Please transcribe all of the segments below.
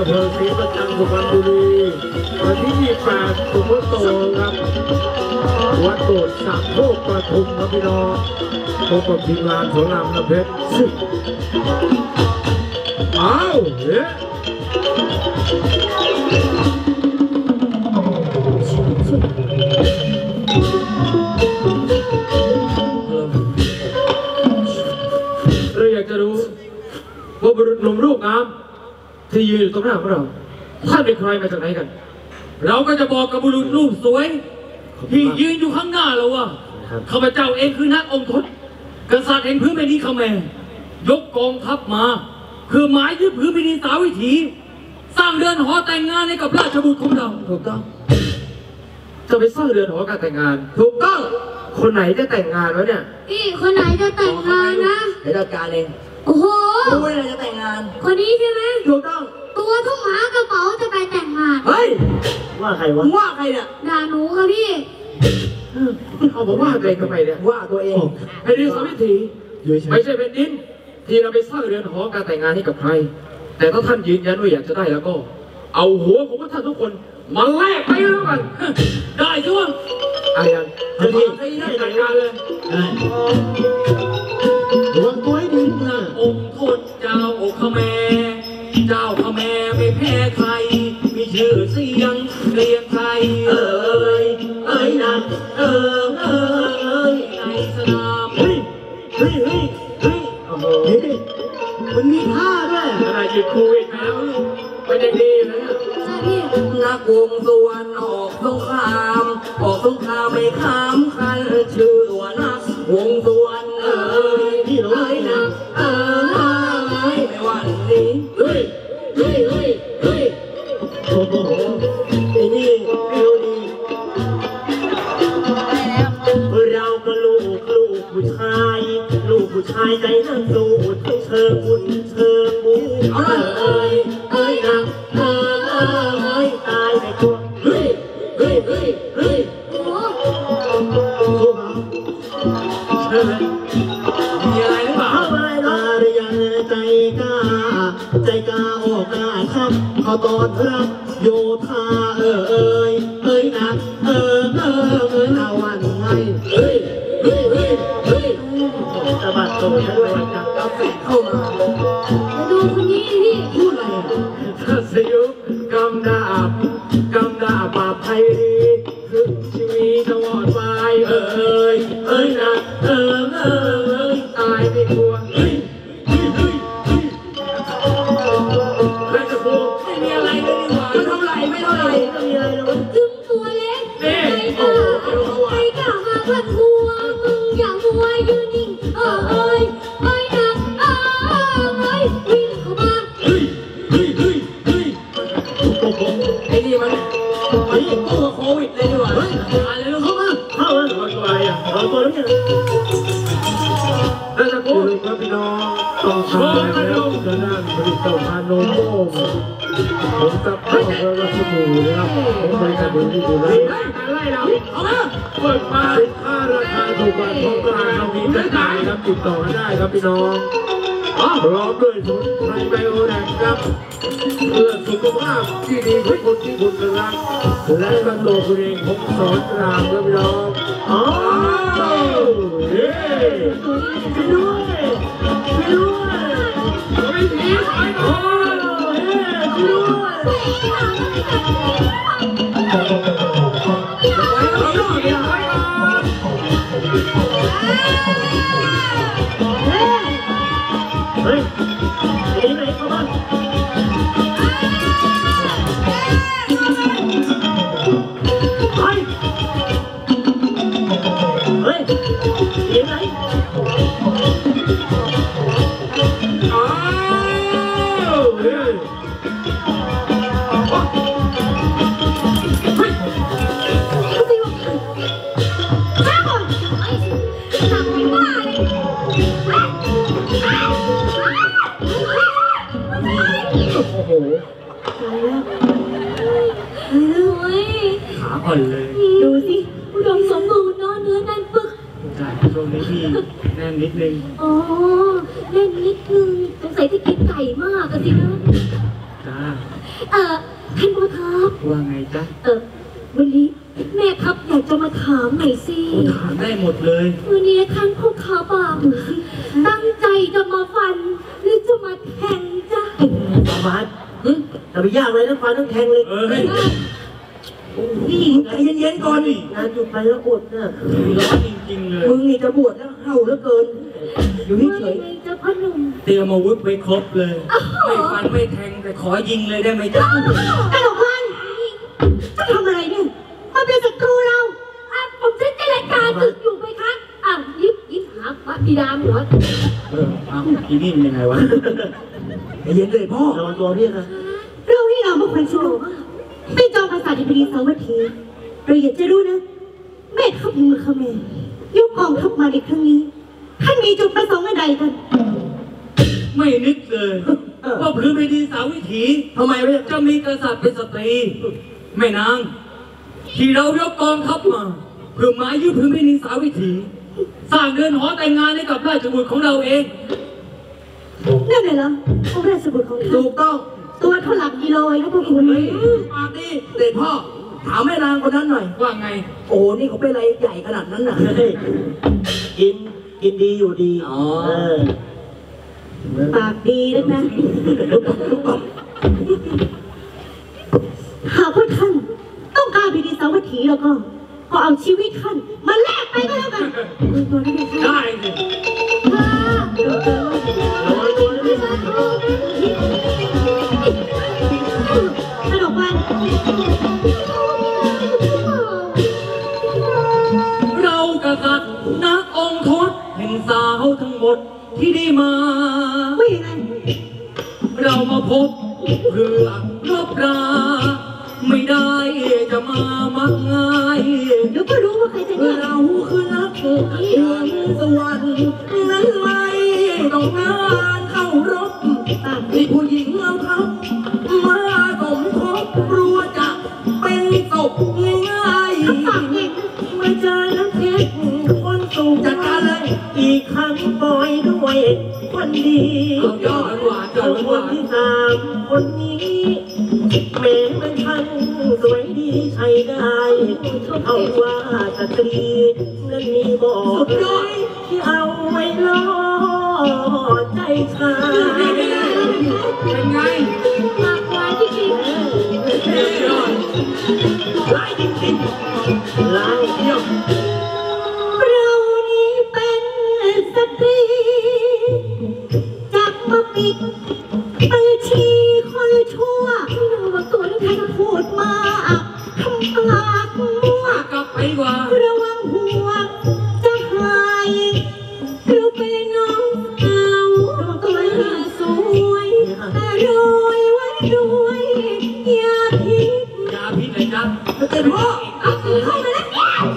อำเภอศรีประจันทร์สุพรรณบุรีวันที่28ตุลาคมครับวัดโบสถ์สามโคกปทุมครับพี่น้องพบกับทีมงานสอนรามน้ำเพชรอ้าวเฮ้ยเราอยากจะรู้ว่าบุรุษหนุ่มรูปงามที่ยืนอยู่ตรงหน้าของเราท่านเป็นใครมาจากไหนกันเราก็จะบอกกับบุรุษรูปสวยที่ยืนอยู่ข้างหน้าเราว่าข้าพเจ้าเองคือนักองค์ทศกษัตริย์แห่งพื้นแผ่นดินเขมรยกกองทัพมาคือหมายยึดพื้นแผ่นดินสาวิถีสร้างเรือนหอแต่งงานให้กับราชบุตรของเราถูกต้องจะไปสร้างเรือนหอการแต่งงานถูกต้องคนไหนจะแต่งงานวะเนี่ยพี่คนไหนจะแต่งงานนะเดี๋ยวจัดการเองโอ้โหรู้ว่าจะแต่งงานคนนี้ใช่ไหมถูกต้องตัวทุ่งหมากระเป๋าจะไปแต่งงานเฮ้ยว่าใครวะว่าใครเนี่ยด่าหนูค่ะพี่เอาบอกว่าตัวเองทำไมเนี่ยว่าตัวเองแผ่นดินสาวิถีไม่ใช่แผ่นดินที่เราไปสร้างเรือนหอการแต่งงานให้กับใครแต่ถ้าท่านยืนยันว่าอยากจะได้แล้วก็เอาหัวของท่านทุกคนมาแลกไปแล้วกันได้ช่วงอะไรกันทันทีแต่งงานเลยดวงตัวให้ดีนะองค์ทศเจ้าขแมเจ้าขแมไม่แพ้ใครมีชื่อเสียงเรียงใครเอ้ยนั่นเอ้ยในสนามเฮ้ยโอ้โหมันมีท่าด้วยอะไรหยุดคุยแล้วไม่ได้ดีเลยนักวงสุวรรณออกสงครามไม่ข้ามคันชื่อว่านักวงสุวรรณที่เรานะไม่วันนี้เฮ้ยโอ้โหไอ้นี่เร็วดีเราก็ลูกผู้ชายใจนั่งสูดเชิงบุญเชิงบูเอ้ยนะตายในตัวเฮ้ยโอ้โหมีอะไรหรือเปล่าอารยันใจกล้าออกกล้าครับเขาตอนรับโยธาเอ้ยนะนาวันไงสะบัดตัวด้วยจากกาแฟเข้ามาดูคนนี้พี่พูดอะไรทัศยุกำดาบาปไทยดีคือชีวิตตลอดไปเอ้ยนะตายไม่กลัวไม่จะกลัวไม่มีอะไรเลยดีกว่าไม่เท่าไหร่ไม่มีอะไรเลยถึงตัวเล็กใจกล้ามาพัดหัวมึงอย่ามัวยืนนิ่งเอ้ยนะวิ่งเข้ามาไอ้นี่มันตัวโควิดเลยดีกว่าอะไรลูกเข้ามาตัวอะไรอ่ะตัวแล้วเนี่ยแล้วจะพูดครับพี่น้องต่อไปแล้วจะนั่งผลิตภัณฑ์นมโม่ผมกับพ่อเพื่อรัชมูนะครับผมบริการดูที่ดูแลอะไรเราเอามาเปิดมาสินค้าราคาถูกกว่าท้องตลาดเรามีแต่ไหนครับติดต่อได้ครับพี่น้องพร้อมด้วยสมุนไพรไบโอแดกครับเพื่อสุขภาพที่ดีทุกคนที่คุณรักและบรรโลคุณเองผมสอนรามครับพี่น้องเฮ้ช่วยด้วยไม่ดีไปก่อนช่วยเฮ้ยไหนเข้ามาเฮ้ยไหนขาอ่อนเลยดูสิอุดมสมบูรณ์เนาะเนื้อแน่นปึกใช่ช่วงนี้พี่แน่นนิดนึงอ๋อแน่นนิดนึงสงสัยที่กินไก่มากกันสินะจ้าท่านพ่อครับว่าไงจ๊ะวันนี้แม่ครับอยากจะมาถามหน่อยสิถามได้หมดเลยวันนี้ท่านพ่อครับตั้งใจจะมาฟันหรือจะมาแทงจ้ะสบายแต่ไปยากเลยทั้งฟันทั้งแทงเลยนี่ใจเย็นๆก่อนงานหยุดไปแล้วอดน่ะร้อนจริงๆเลยมึงนี่จะบวชแล้วเห่าเหลือเกิน อยู่ว่าเฉยัยงไงจะพ่อหนุ่มเตรียมอาวุธไว้ครบเลย ไม่ฟันไม่แทงแต่ขอยิงเลยได้ไหมจ๊ะกระดกวันจะทำอะไรเนี่ยมาเป็นศัตรูเราผมจะเจรจาศึกอยู่ไหมคะยิบหาพระบิดาหัวเอาอีนี่มันยังไงวะๆใจเย็นเลยพ่อระวังตัวเรียกนะเรานี่เราไม่ควรเชื่อว่าเป็นจอมปราสาทธิบดีสาวัตถีเราอยากจะรู้นะแม่ทัพมือขแมรยกกองทัพมาในครั้งนี้ท่านมีจุดประสงค์อะไรกันไม่นึกเลยว่าพื้นแผ่นดินสาวิถีทำไมเรียกจะมีกษัตริย์เป็นสตรีแม่นาง ที่เรายกกองทัพมาเพื่อหมายยึดพื้นแผ่นดินสาวิถี สร้างเรือนหอแต่งงานให้กับราชบุตรของเราเองนั่นเลยเหรอองค์ราชบุตรของท่าถูนกต้องตัวเท่าหลักกิโลเลยนะพวกคุณปากดีเด็ดพ่อ ถามแม่นางคนนั้นหน่อยว่าไงโอ้นี่เขาเป็นอะไรใหญ่ขนาดนั้นน่ะเฮ้ยกินดีอยู่ดีอ๋อปากดีนักนะหากว่าท่านต้องการแผ่นดินสาวัตถีแล้วก็เอาชีวิตท่านมาแลกไปก็แล้วกันตัวนี้ไม่ใช่ได้สิระวังตัวนะพี่กระดกวันเรากษัตริย์นักองค์ทศแห่งสาวทั้งหมดที่ได้มาไม่อย่างนั้นเรามาพบเพื่อรบรา ไม่ได้จะมามักง่ายเดี๋ยวก็รู้ว่าใครจะเนี่ยเราคือนักห่วงสวรรค์นั้นไม่ต้องการเข้ารบที่ผู้หญิงเราทับมาสมทบรัวจะเป็นศพง่ายปากเก่งมาเจอน้ำเพชรคนสูงจัดการเลยอีกครั้งปล่อยด้วยคนดีเอายอดหวานยอเอาดหคนวานที่สามคนนี้แม้มันช่างสวยดีใช้ได้เอาว่าสตรีนั้นมีบอกเลยที่เอาไว้ล่อใจชายเป็นไงปากหวานจริงยอดร้ายจริงๆร้ายเที่ยวๆเรานี้เป็นสตรีจับมาปิดไปชี้คนชั่วไม่รู้ว่าตัวนี้ใครจะพูดมาทำปากมั่วกลับไปดีกว่าระวังหัวจะหายหรือเป็นน้องเอาตัวสวยแต่โรยไว้ด้วยยาพิษยาพิษเลยจ๊ะเด็ดพ่อเอาเข้ามาแล้ว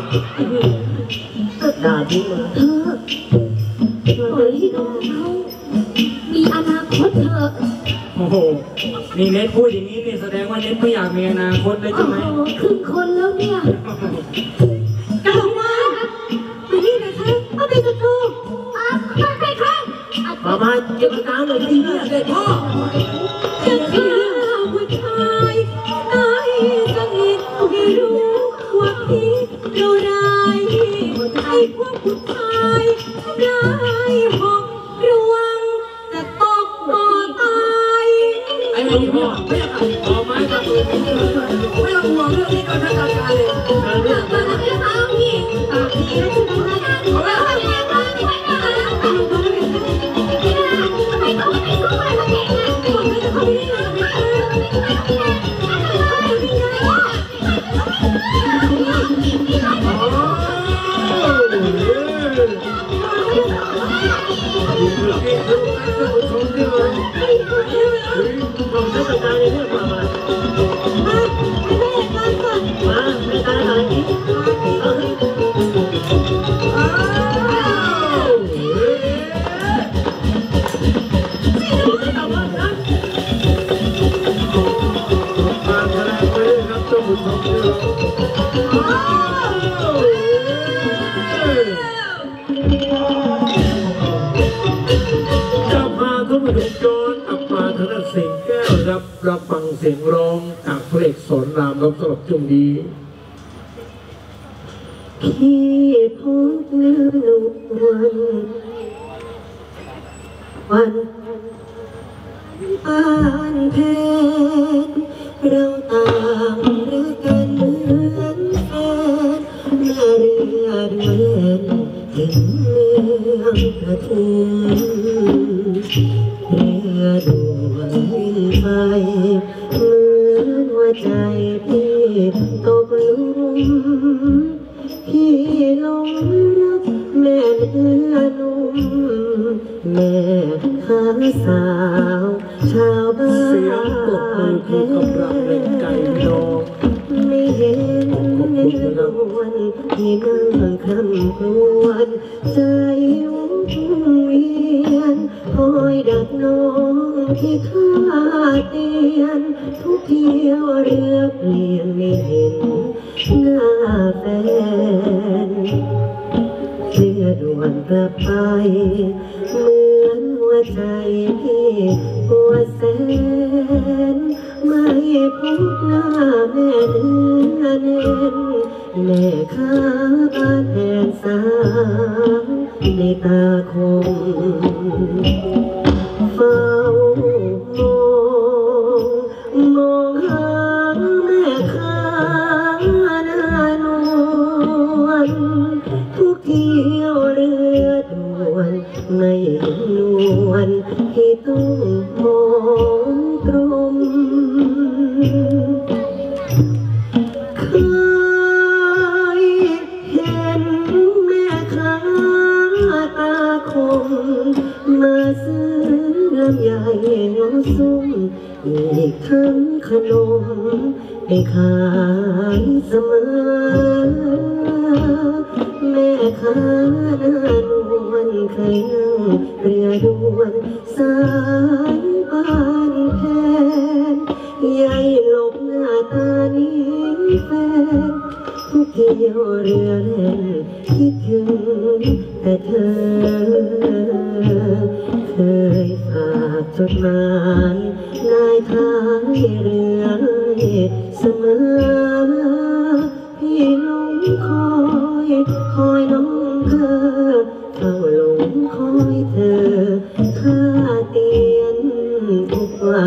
ด่าทิ้งเลยเธอปล่อยให้น้องเขามีอนาคตเถอะโอ้โห นี่เน็ตพูดอย่างนี้นี่แสดงว่าเน็ตไม่อยากมีอนาคตเลยโอ้ใช่ไหมโหครึ่งคนแล้วเนี่ยกระบอกมามานี่นะคะเอาไปศัตรูไปค่ะมาเก็บตาเลยดีเนี่ยเด็ดพ่อจะฆ่าผู้ชายตายสนิทไม่รู้ว่าพิษเราร้ายไอ้พวกผู้ชายร้ายหกระวังจะตกบ่อตายไอ้หลวงพ่อไม่อยากออกไม้ครับไม่ต้องห่วงเรื่องนี้ก่อนนะจัดการเลยเลือกมาแล้วนะคะพี่ปากดีนะใช่ไหมคะเอาแล้วเอาแล้วเอาแล้วเอาแล้วเอาแล้วไม่ต้องไปสู้อะไรเขาเก่งนะผมไม่จะเขาไม่ได้เลยต้องใช้จัดการในเรื่องมาไม่ตายอะไรอีกจะพาท่านผู้ชมย้อนกลับมาทางด้านสิงแก้วรับเสียงร้องจากพระเอกสอนรามครับสำหรับช่วงนี้พี่พบเนื้อนุ่มวันอ่านเพลงเราต่างรักกันเหมือนแฟนแม่เรือเดินถึงเมืองปทุมเรือด่วนวิ่งไปเหมือนหัวใจพี่ตกหลุมพี่หลงรักแม่เนื้อนุ่มแม่ข้าสาวชาวบ้านเสียงปรบมือคือกำลังแรงใจน้องไม่เห็นเนื้อนวลที่นั่งคำครวญใจวุ่นเวียนคอยดักน้องที่ท่าเตียนทุกเที่ยวเรือเปลี่ยนไม่เห็นหน้าแฟนเรือด่วนกลับไปเหมือนหัวใจพี่ปวดแสนไม่พบหน้าแม่เนื้อเน้นแม่ข้าบ้านแทนสาวในตาคมเฝ้ามองหาแม่ข้าหน้านวลทุกเที่ยวเรือด่วนไม่เห็นนวลที่ต้องมองตรงเคยเห็นแม่ค้าตาคมมาซื้อลำไยงอซุ้มอีกทั้งขนมให้ขายเสมอแม่ค้าหน้านวลเคยนั่งเรือด่วนสายบ้านแพนยายหลบหน้าตานี้แฟนทุกเที่ยวเรือเล่นคิดถึงแต่เธอเคยฝากจดหมายนายท้ายเรือเสมอพี่หลงคอยน้องเธอเฝ้าหลงคอยเธอท่าเตียนทุกวัน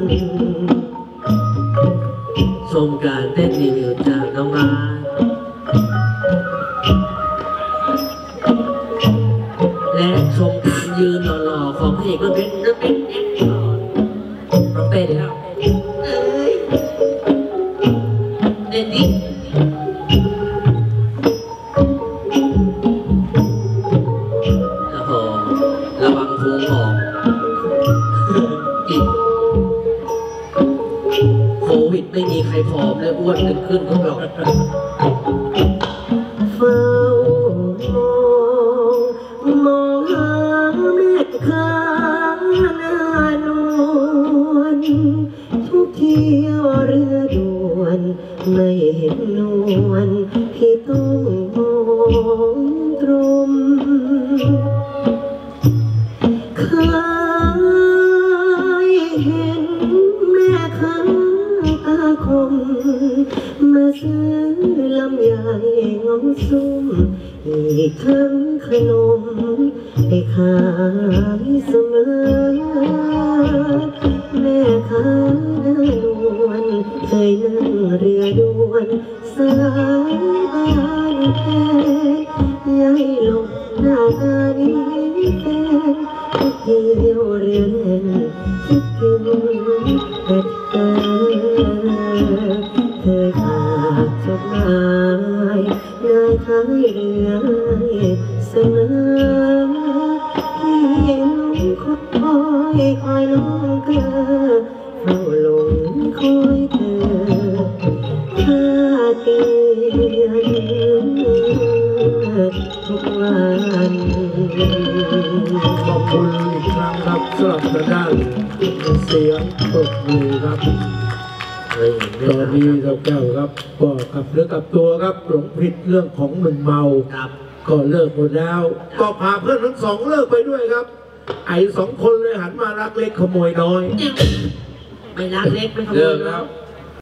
ชมการเต้นรีวิวจากน้องมาและชมการยืนหล่อๆของพระเอกก็เป็นน้องเต้นครับเต้นดิโอ้โหระวังพุงออกอีกโควิดไม่มีใครผอมและอ้วนขึ้นพวกเราเฝ้ามองหาแม่ค้าหน้านวลทุกเที่ยวเรือด่วนไม่เห็นนวลพี่ต้องมองตรงเคยเห็นแม่ค้าตาคมมาซื้อลำไยงอซุ้มอีกทั้งขนมให้ขายเสมอแม่ค้าหน้านวลเคยนั่งเรือด่วนสายบ้านแพนยายหลบหน้าตานี้แฟนทุกเที่ยวเรือเล่นคิดถึงแต่เธอเคยฝากจดหมายนายท้ายเรือเสมอพี่หลงคอยน้องเกลือเฝ้าหลงคอยเธอท่าเตียนทุกวันขอบคุณอีกครั้งครับสำหรับทางด้านเสียงปรบมือครับตอนนี้เราแก้วครับก็กลับเรื่องกับตัวครับหลงผิดเรื่องของมึนเมาครับก็เลิกหมดแล้วก็พาเพื่อนทั้งสองเลิกไปด้วยครับ ไอ้สองคนเลยหันมารักเล็กขโมยน้อยไม่รักเล็กไม่ขโมเลิยกแล้วเนาะ